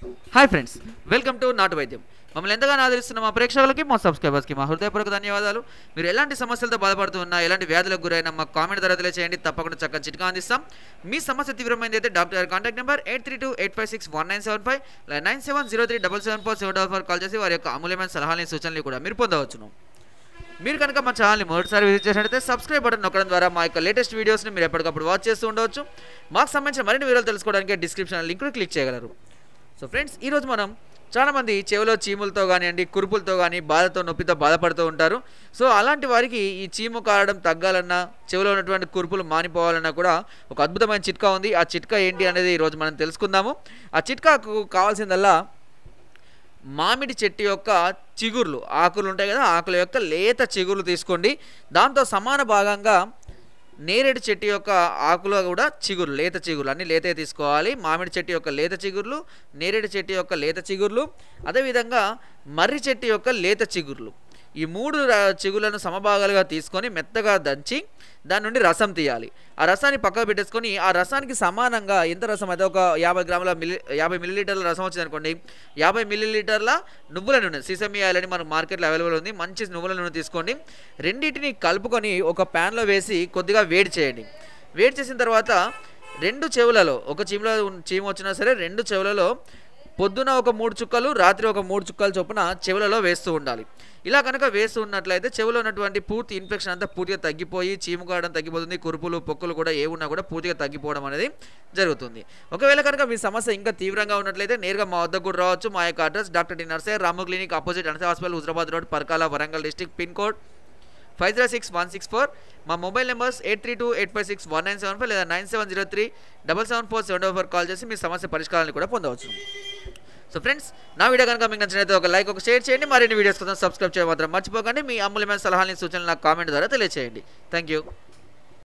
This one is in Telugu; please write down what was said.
హాయ్ ఫ్రెండ్స్, వెల్కమ్ టు నాటు వైద్యం. మమ్మల్ని ఎంతగానో ఆదరిస్తున్న మా ప్రేక్షకులకి, మా సబ్స్క్రైబర్స్కి మా హృదయపూర్వక ధన్యవాదాలు. మీరు ఎలాంటి సమస్యలతో బాధపడుతున్నా, ఎలాంటి వ్యాధులకు గురైనా మా కామెంట్ ద్వారా తెలియజేయండి. తప్పకుండా చక్కని చిట్కా అందిస్తాం. మీ సమస్య తీవ్రమైంది అయితే డాక్టర్ గారి కాంటాక్ట్ నెంబర్ 8328561975 లేదా 9703774744 కాల్ చేసి వారి యొక్క అమూల్యమైన సలహాలని సూచనలు కూడా మీరు పొందవచ్చును. మీరు కనుక మా ఛానల్ని మొదటిసారి విజిట్ చేసినట్లయితే సబ్స్క్రైబ్ బటన్ నొక్కడం ద్వారా మా యొక్క లేటెస్ట్ వీడియోస్ని మీరు ఎప్పటికప్పుడు వాచ్ చేస్తూ ఉండవచ్చు. మాకు సంబంధించిన మరిన్ని వివరాలు తెలుసుకోవడానికి డిస్క్రిప్షన్ లింక్ను క్లిక్ చేయగలరు. సో ఫ్రెండ్స్, ఈరోజు మనం చాలామంది చెవిలో చీములతో కానివ్వండి, కురుపులతో కానీ బాధతో నొప్పితో బాధపడుతూ ఉంటారు. సో అలాంటి వారికి ఈ చీము కారడం తగ్గాలన్నా, చెవిలో ఉన్నటువంటి కురుపులు మానిపోవాలన్నా కూడా ఒక అద్భుతమైన చిట్కా ఉంది. ఆ చిట్కా ఏంటి అనేది ఈరోజు మనం తెలుసుకుందాము. ఆ చిట్కాకు కావాల్సిందల్లా మామిడి చెట్టు యొక్క చిగుర్లు, ఆకులు ఉంటాయి కదా, ఆకుల యొక్క లేత చిగుర్లు తీసుకోండి. దాంతో సమాన భాగంగా నేరేడు చెట్టు యొక్క ఆకులు కూడా చిగుర్లు, లేత చిగుర్లు అన్నీ లేతే తీసుకోవాలి. మామిడి చెట్టు యొక్క లేత చిగుర్లు, నేరేడు చెట్టు యొక్క లేత చిగుర్లు, అదేవిధంగా మర్రి చెట్టు యొక్క లేత చిగుర్లు, ఈ మూడు చిగుర్లను సమభాగాలుగా తీసుకొని మెత్తగా దంచి దాని నుండి రసం తీయాలి. ఆ రసాన్ని పక్కకు పెట్టేసుకొని ఆ రసానికి సమానంగా ఎంత రసం అయితే ఒక 50 మిల్లీలీటర్ల రసం వచ్చింది అనుకోండి, 50 మిల్లీలీటర్ల నువ్వుల నూనె, సీసమి ఆయిల్ అని మనకు మార్కెట్లో అవైలబుల్ ఉంది. మంచి నువ్వుల నూనె తీసుకోండి. రెండింటిని కలుపుకొని ఒక ప్యాన్లో వేసి కొద్దిగా వేడి చేయండి. వేడి చేసిన తర్వాత రెండు చెవులలో, ఒక చీమ వచ్చినా సరే రెండు చెవులలో పొద్దున ఒక 3 చుక్కలు, రాత్రి ఒక 3 చుక్కలు చొప్పున చెవులలో వేస్తూ ఉండాలి. ఇలా కనుక వేస్తూ ఉన్నట్లయితే చెవులో ఉన్నటువంటి పూర్తి ఇన్ఫెక్షన్ అంతా పూర్తిగా తగ్గిపోయి చీము కారడం తగ్గిపోతుంది. కురుపులు, పొక్కులు కూడా ఏమున్నా కూడా పూర్తిగా తగ్గిపోవడం అనేది జరుగుతుంది. ఒకవేళ కనుక మీ సమస్య ఇంకా తీవ్రంగా ఉన్నట్లయితే నేరుగా మా వద్దకు కూడా రావచ్చు. మా యొక్క address doctor D Narsaiah, Ramu clinic opposite అనస hospital, Huzurabad road, Parkal, Warangal district, pin code 506164. మా మొబైల్ నెంబర్స్ 8328561975 లేదా 9703774744 కాల్ చేసి మీ సమస్య పరిష్కారాన్ని కూడా పొందవచ్చు. సో ఫ్రెండ్స్, నా వీడియో కనుక మీకు నచ్చినట్లయితే ఒక లైక్, ఒక షేర్ చేయండి. మరిన్ని వీడియోస్ కోసం సబ్స్క్రైబ్ చేయడం మాత్రం మర్చిపోకండి. మీ అమూల్యమైన సలహాలని సూచనలు నాకు కామెంట్ ద్వారా తెలియజేయండి. Thank you.